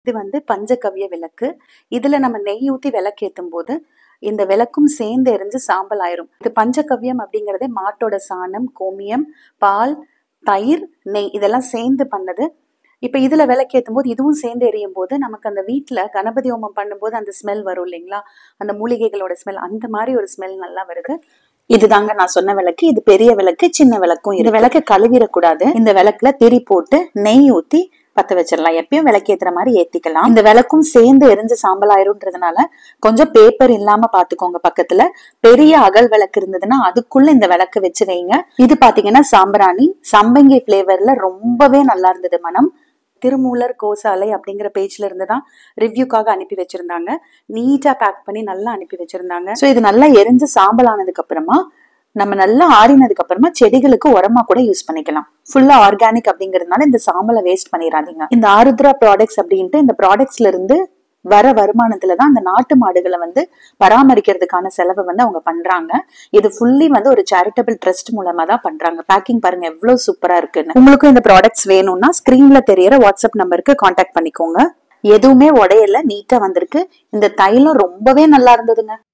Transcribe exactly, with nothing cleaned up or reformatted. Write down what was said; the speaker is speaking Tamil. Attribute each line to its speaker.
Speaker 1: இது வந்து பஞ்சகவ்ய விளக்கு. இதுல நம்ம நெய் ஊத்தி விளக்கேத்தும் போது இந்த விளக்கும் சேர்ந்து எரிஞ்சு சாம்பல் ஆயிரும். இது பஞ்சகவ்யம் அப்படிங்கறதே மாட்டோட சாணம், கோமியம், பால், தயிர், நெய் இதெல்லாம் சேர்ந்து பண்ணது. இப்ப இதுல விளக்கேத்தும் போது இதுவும் சேர்ந்து எரியும் போது நமக்கு அந்த வீட்டுல கணபதி ஹோமம் பண்ணும்போது அந்த ஸ்மெல் வரும் இல்லைங்களா, அந்த மூலிகைகளோட ஸ்மெல், அந்த மாதிரி ஒரு ஸ்மெல் நல்லா வருது. இதுதாங்க நான் சொன்ன விளக்கு. இது பெரிய விளக்கு, சின்ன விளக்கும். இந்த விளக்கு கழுவிடக்கூடாது. இந்த விளக்குல திரி போட்டு நெய் ஊத்தி பத்த வச்சிடலாம். எப்பயும் விளக்கேத்துற மாதிரி ஏத்திக்கலாம். இந்த விளக்கும் சேர்ந்து எரிஞ்சு சாம்பலாயிரும்ன்றதுனால கொஞ்சம் பேப்பர் இல்லாம பாத்துக்கோங்க. பக்கத்துல பெரிய அகல் விளக்கு இருந்ததுன்னா அதுக்குள்ள இந்த விளக்கு வச்சு வைங்க. இது பாத்தீங்கன்னா சாம்பிராணி சம்பங்கி பிளேவர்ல ரொம்பவே நல்லா இருந்தது மனம். திருமூலர் கோசாலை அப்படிங்கிற பேஜ்ல இருந்துதான் ரிவ்யூக்காக அனுப்பி வச்சிருந்தாங்க. நீட்டா பேக் பண்ணி நல்லா அனுப்பி வச்சிருந்தாங்க. சோ இது நல்லா எரிஞ்சு சாம்பல் ஆனதுக்கு அப்புறமா நம்ம நல்லா ஆறினதுக்கு அப்புறமா செடிகளுக்கு உரமா கூட யூஸ் பண்ணிக்கலாம். ஃபுல்லா ஆர்கானிக் அப்படிங்கறதுனால இந்த சாம்பலை வேஸ்ட் பண்ணிடாதீங்க. இந்த ஆருத்ரா ப்ராடக்ட்ஸ் அப்படின்ட்டு இந்த ப்ராடக்ட்ஸ்ல இருந்து வர வருமானத்துலதான் அந்த நாட்டு மாடுகளை வந்து பராமரிக்கிறதுக்கான செலவை வந்து அவங்க பண்றாங்க. இது ஃபுல்லி வந்து ஒரு சேரிட்டபிள் ட்ரஸ்ட் மூலமா தான் பண்றாங்க. பேக்கிங் பாருங்க எவ்வளவு சூப்பரா இருக்குன்னு. உங்களுக்கும் இந்த ப்ராடக்ட்ஸ் வேணும்னா ஸ்கிரீன்ல தெரியற வாட்ஸ்அப் நம்பருக்கு கான்டாக்ட் பண்ணிக்கோங்க. எதுவுமே உடையல, நீட்டா வந்திருக்கு. இந்த தைலம் ரொம்பவே நல்லா இருந்ததுங்க.